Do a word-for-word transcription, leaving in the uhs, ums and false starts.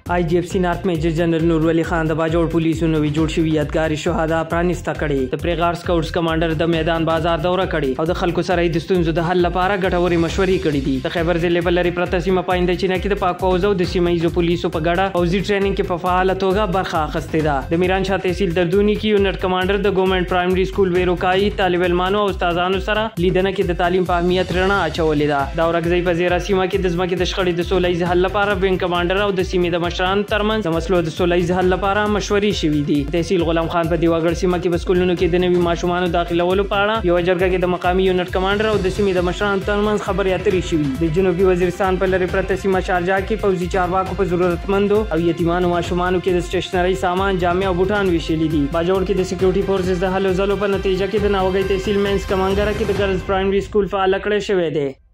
آی جی ایف سی نارت میجر جنرال نور ولی خان د باجوړ پولیسو نوې جوړ شوي یادګاري شهدا پرانیسته کړې. د پریغار سکاوټس کمانډر د میدان بازار دوره کړې او د خلکو سره د ستونزو د حل لپاره ګټورې مشورې کړې دي. د خیبر ضلع په لرې پرته سیمه پاینده چینه کې د پاک پوځ او د سیمه ییزو پولیسو په ګډه پوځي ټریننګ کې په فعاله توګه برخه اخیستې ده. د میران شاه تحصیل دردوني کې یونټ کمانډر د ګورنمنت پرایمري سکول ویروکایي طالب علمانو او استادانو سره لیدنه کې د تعلیم په اهمیت رڼا اچولې ده. د اورګزۍ په زیرا سیمه کې د ځمکې د شخړې د سوله ییز حل لپاره وینګ کمانډر او د سیمې د مشرانو ترمنځ د مسلو د سوله ییز حل لپاره مشورې شوې دي. تحصیل غلام خان په دیواګړ سیمه کې په سکولونو کې د نوي ماشومانو داخلولو په اړه یوه جرګه کې د مقامي یونټ کمانډر او د سیمې د مشرانو ترمنځ خبرې اترې شوې. د جنوبي وزیرستان په لرې پرته سیمه شارجه کې پوځي چارواکو په ضرورتمندو او یتیمانو ماشومانو کې د سټیشنري سامان جامې او بوټان ویشلي دي. باجوړ کې د سکیورټي فورسز د هلو ځلو په نتیجه کې د ناوګۍ تحصیل مینس کمانګره کې د ګرلز پرایمري سکول فعال کړی شوی دی.